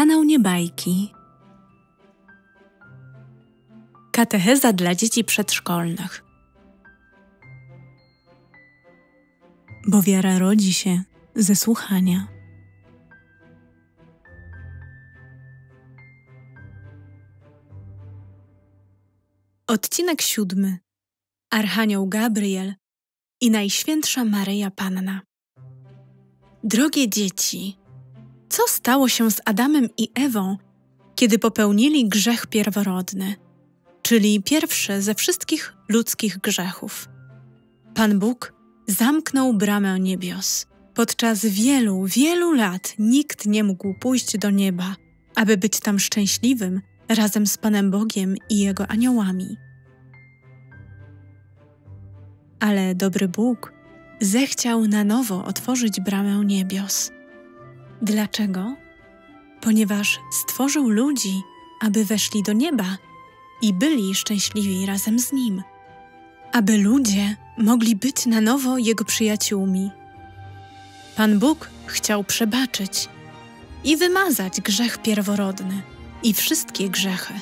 Kanał Niebajki. Katecheza dla dzieci przedszkolnych. Bo wiara rodzi się ze słuchania. Odcinek 7. Archanioł Gabriel i Najświętsza Maryja Panna. Drogie dzieci, co stało się z Adamem i Ewą, kiedy popełnili grzech pierworodny, czyli pierwszy ze wszystkich ludzkich grzechów? Pan Bóg zamknął bramę niebios. Podczas wielu, wielu lat nikt nie mógł pójść do nieba, aby być tam szczęśliwym razem z Panem Bogiem i Jego aniołami. Ale dobry Bóg zechciał na nowo otworzyć bramę niebios. Dlaczego? Ponieważ stworzył ludzi, aby weszli do nieba i byli szczęśliwi razem z Nim. Aby ludzie mogli być na nowo Jego przyjaciółmi. Pan Bóg chciał przebaczyć i wymazać grzech pierworodny i wszystkie grzechy.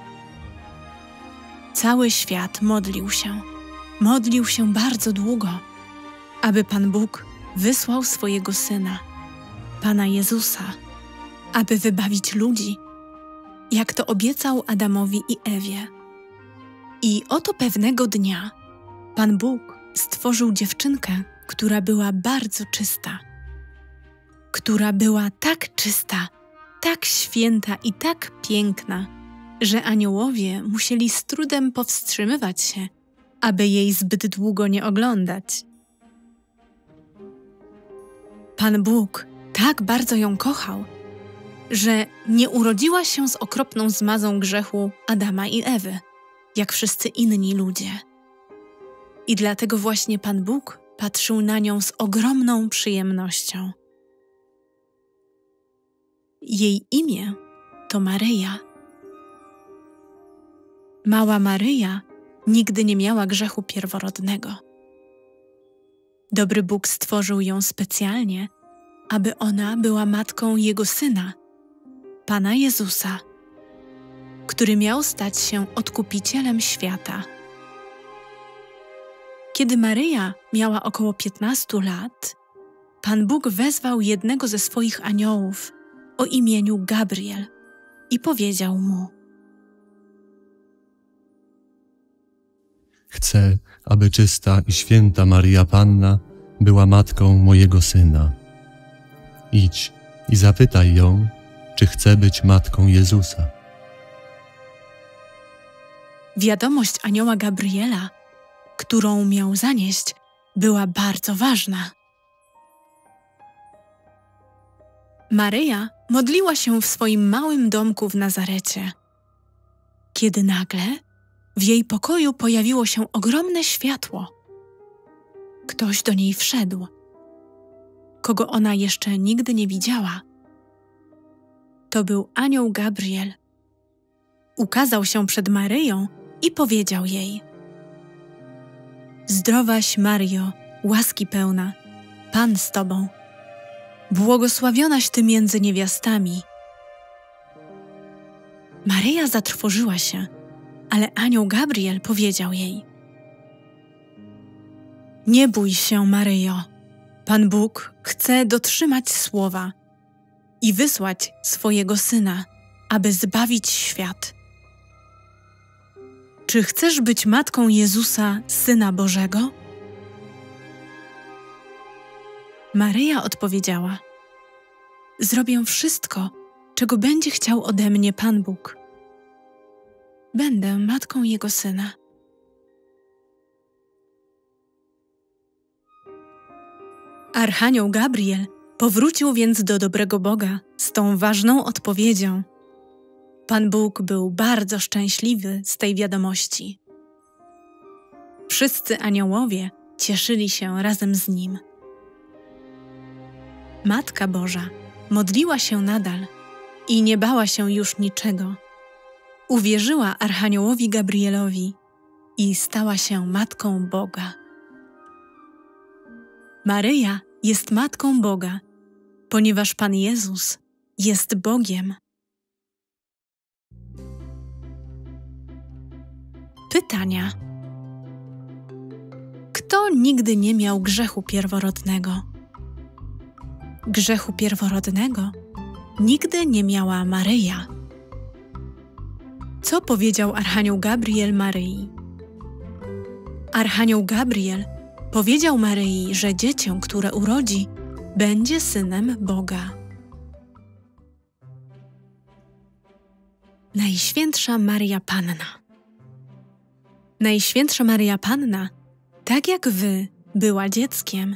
Cały świat modlił się bardzo długo, aby Pan Bóg wysłał swojego Syna, Pana Jezusa, aby wybawić ludzi, jak to obiecał Adamowi i Ewie. I oto pewnego dnia Pan Bóg stworzył dziewczynkę, która była bardzo czysta, która była tak czysta, tak święta i tak piękna, że aniołowie musieli z trudem powstrzymywać się, aby jej zbyt długo nie oglądać. Pan Bóg tak bardzo ją kochał, że nie urodziła się z okropną zmazą grzechu Adama i Ewy, jak wszyscy inni ludzie. I dlatego właśnie Pan Bóg patrzył na nią z ogromną przyjemnością. Jej imię to Maryja. Mała Maryja nigdy nie miała grzechu pierworodnego. Dobry Bóg stworzył ją specjalnie, aby ona była matką Jego Syna, Pana Jezusa, który miał stać się odkupicielem świata. Kiedy Maryja miała około 15 lat, Pan Bóg wezwał jednego ze swoich aniołów o imieniu Gabriel i powiedział mu: Chcę, aby czysta i święta Maryja Panna była matką mojego Syna. Idź i zapytaj ją, czy chce być matką Jezusa. Wiadomość anioła Gabriela, którą miał zanieść, była bardzo ważna. Maryja modliła się w swoim małym domku w Nazarecie, kiedy nagle w jej pokoju pojawiło się ogromne światło. Ktoś do niej wszedł, kogo ona jeszcze nigdy nie widziała. To był anioł Gabriel. Ukazał się przed Maryją i powiedział jej: Zdrowaś Maryjo, łaski pełna, Pan z Tobą. Błogosławionaś Ty między niewiastami. Maryja zatrwożyła się, ale anioł Gabriel powiedział jej: Nie bój się, Maryjo. Pan Bóg chce dotrzymać słowa i wysłać swojego Syna, aby zbawić świat. Czy chcesz być matką Jezusa, Syna Bożego? Maryja odpowiedziała: Zrobię wszystko, czego będzie chciał ode mnie Pan Bóg. Będę matką Jego Syna. Archanioł Gabriel powrócił więc do dobrego Boga z tą ważną odpowiedzią. Pan Bóg był bardzo szczęśliwy z tej wiadomości. Wszyscy aniołowie cieszyli się razem z nim. Matka Boża modliła się nadal i nie bała się już niczego. Uwierzyła archaniołowi Gabrielowi i stała się matką Boga. Maryja jest matką Boga, ponieważ Pan Jezus jest Bogiem. Pytania. Kto nigdy nie miał grzechu pierworodnego? Grzechu pierworodnego nigdy nie miała Maryja. Co powiedział Archanioł Gabriel Maryi? Archanioł Gabriel powiedział Maryi, że dziecię, które urodzi, będzie synem Boga. Najświętsza Maryja Panna. Najświętsza Maryja Panna, tak jak wy, była dzieckiem.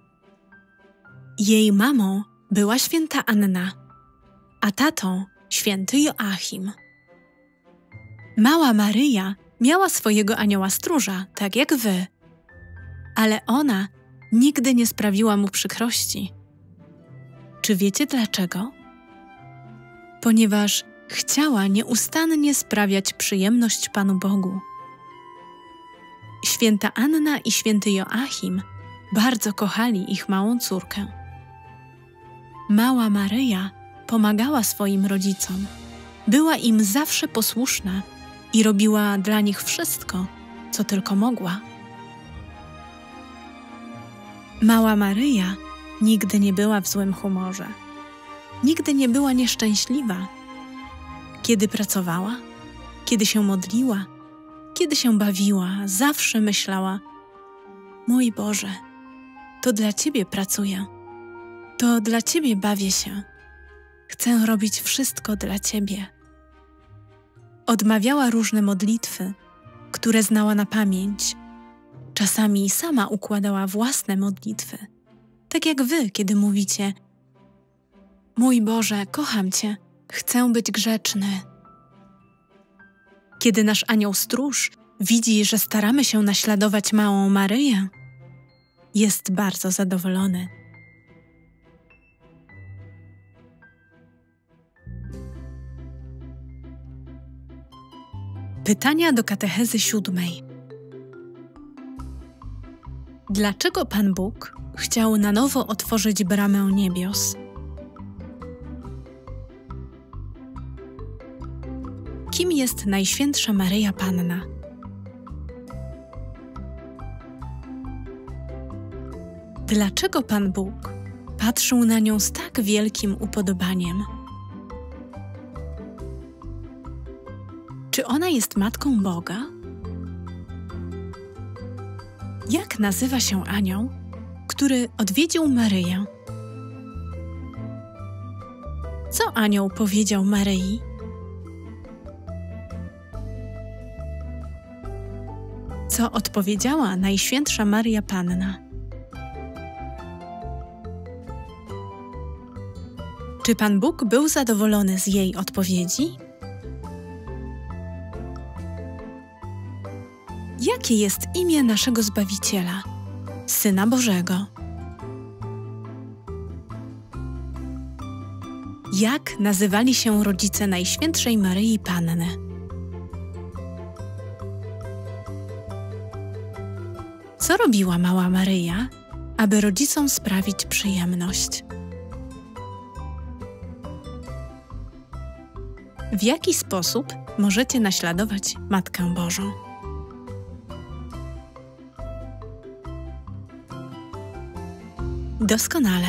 Jej mamą była święta Anna, a tatą święty Joachim. Mała Maryja miała swojego anioła stróża, tak jak wy, ale ona nigdy nie sprawiła mu przykrości. Czy wiecie dlaczego? Ponieważ chciała nieustannie sprawiać przyjemność Panu Bogu. Święta Anna i święty Joachim bardzo kochali ich małą córkę. Mała Maryja pomagała swoim rodzicom, była im zawsze posłuszna i robiła dla nich wszystko, co tylko mogła. Mała Maryja nigdy nie była w złym humorze. Nigdy nie była nieszczęśliwa. Kiedy pracowała, kiedy się modliła, kiedy się bawiła, zawsze myślała: mój Boże, to dla Ciebie pracuję, to dla Ciebie bawię się, chcę robić wszystko dla Ciebie. Odmawiała różne modlitwy, które znała na pamięć. Czasami sama układała własne modlitwy, tak jak wy, kiedy mówicie: mój Boże, kocham Cię, chcę być grzeczny. Kiedy nasz anioł stróż widzi, że staramy się naśladować małą Maryję, jest bardzo zadowolony. Pytania do katechezy 7. Dlaczego Pan Bóg chciał na nowo otworzyć bramę niebios? Kim jest Najświętsza Maryja Panna? Dlaczego Pan Bóg patrzył na nią z tak wielkim upodobaniem? Czy ona jest Matką Boga? Jak nazywa się anioł, który odwiedził Maryję? Co anioł powiedział Maryi? Co odpowiedziała Najświętsza Maryja Panna? Czy Pan Bóg był zadowolony z jej odpowiedzi? Jakie jest imię naszego Zbawiciela, Syna Bożego? Jak nazywali się rodzice Najświętszej Maryi Panny? Co robiła mała Maryja, aby rodzicom sprawić przyjemność? W jaki sposób możecie naśladować Matkę Bożą? Doskonale.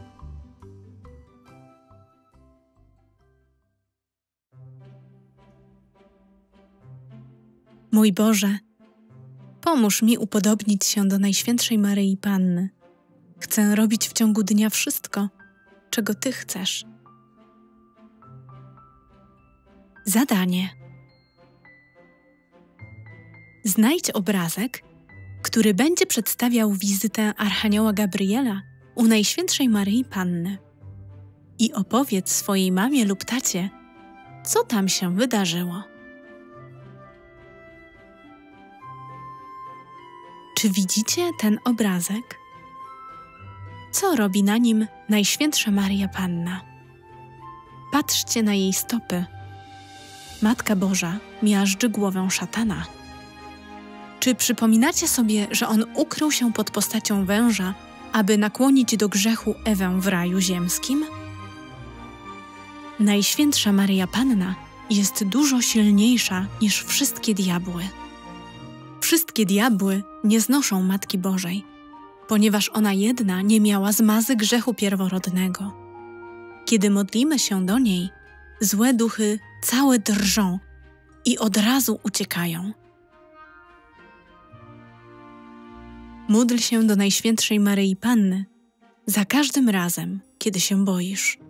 Mój Boże, pomóż mi upodobnić się do Najświętszej Maryi Panny. Chcę robić w ciągu dnia wszystko, czego Ty chcesz. Zadanie. Znajdź obrazek, który będzie przedstawiał wizytę Archanioła Gabriela u Najświętszej Maryi Panny i opowiedz swojej mamie lub tacie, co tam się wydarzyło. Czy widzicie ten obrazek? Co robi na nim Najświętsza Maryja Panna? Patrzcie na jej stopy. Matka Boża miażdży głowę szatana. Czy przypominacie sobie, że on ukrył się pod postacią węża, aby nakłonić do grzechu Ewę w raju ziemskim? Najświętsza Maryja Panna jest dużo silniejsza niż wszystkie diabły. Wszystkie diabły nie znoszą Matki Bożej, ponieważ ona jedna nie miała zmazy grzechu pierworodnego. Kiedy modlimy się do niej, złe duchy całe drżą i od razu uciekają. Módl się do Najświętszej Maryi Panny za każdym razem, kiedy się boisz.